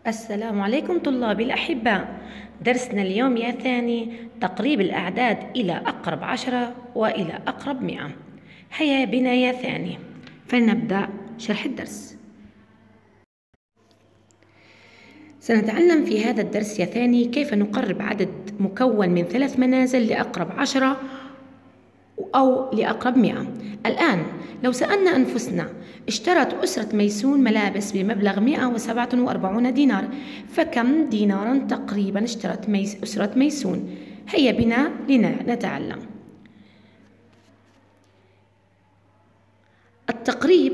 السلام عليكم طلابي الأحباء. درسنا اليوم يا ثاني تقريب الأعداد إلى أقرب 10 وإلى أقرب 100. هيا بنا يا ثاني فلنبدأ شرح الدرس. سنتعلم في هذا الدرس يا ثاني كيف نقرب عدد مكون من 3 منازل لأقرب 10 أو لأقرب 100. الآن لو سألنا أنفسنا اشترت أسرة ميسون ملابس بمبلغ 147 دينار، فكم دينارا تقريبا اشترت أسرة ميسون؟ هيا بنا لنتعلم. التقريب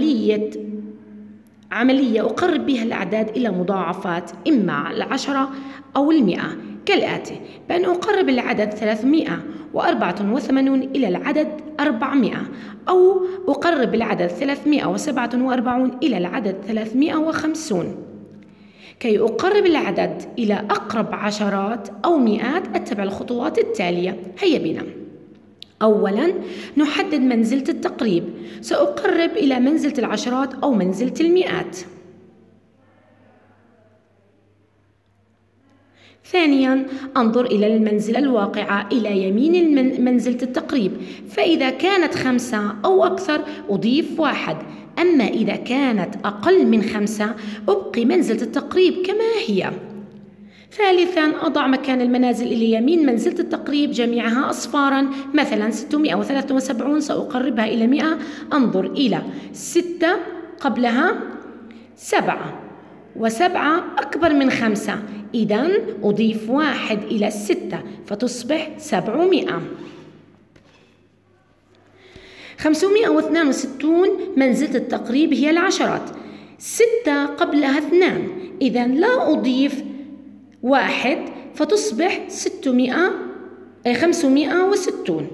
عملية أقرب بها الأعداد إلى مضاعفات إما 10 أو 100 كالآتي: بأن أقرب العدد 384 إلى العدد 400، أو أقرب العدد 347 إلى العدد 350. كي أقرب العدد إلى أقرب عشرات أو مئات أتبع الخطوات التالية. هيا بنا. أولاً نحدد منزلة التقريب، سأقرب إلى منزلة العشرات أو منزلة المئات. ثانياً أنظر إلى المنزلة الواقعة إلى يمين منزلة التقريب، فإذا كانت 5 أو أكثر أضيف 1، أما إذا كانت أقل من 5 أبقي منزلة التقريب كما هي. ثالثاً أضع مكان المنازل إلى يمين منزلة التقريب جميعها أصفاراً، مثلاً 673 سأقربها إلى 100. أنظر إلى 6 قبلها 7، و7 أكبر من 5، إذن أضيف 1 إلى 6 فتصبح 700. 562 منزلة التقريب هي العشرات، 6 قبلها 2، إذن لا أضيف 1 فتصبح 560.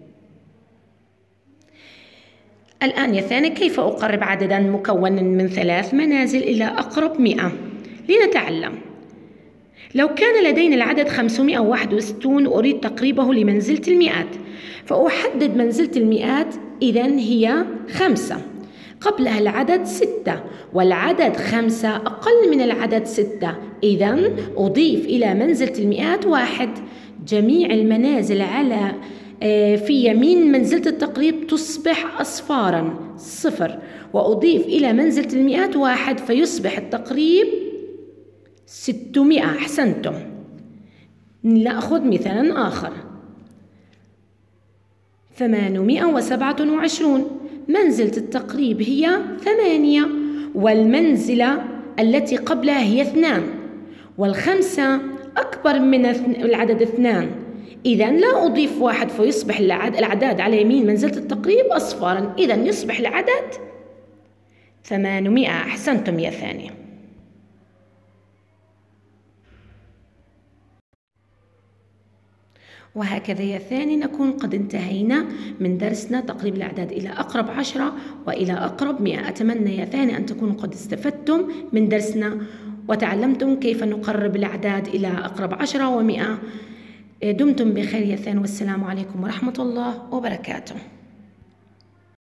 الآن يا ثاني كيف أقرب عدداً مكون من 3 منازل إلى أقرب 100؟ لنتعلم. لو كان لدينا العدد 561 وأريد تقريبه لمنزلة المئات، فأحدد منزلة المئات، إذن هي 5 قبلها العدد 6، والعدد 5 أقل من العدد 6، إذن أضيف إلى منزلة المئات 1. جميع المنازل في يمين منزلة التقريب تصبح أصفاراً 0، وأضيف إلى منزلة المئات 1 فيصبح التقريب 600. أحسنتم. نأخذ مثالاً آخر: 827 منزلة التقريب هي 8، والمنزلة التي قبلها هي 2، والخمسة أكبر من العدد 2، إذن لا أضيف 1 فيصبح الأعداد على يمين منزلة التقريب أصفاراً، إذن يصبح العدد 800. أحسنتم يا ثاني. وهكذا يا ثاني نكون قد انتهينا من درسنا تقريب الأعداد إلى أقرب 10 وإلى أقرب 100. أتمنى يا ثاني أن تكونوا قد استفدتم من درسنا وتعلمتم كيف نقرب الأعداد إلى أقرب 10 و100. دمتم بخير يا ثاني، والسلام عليكم ورحمة الله وبركاته.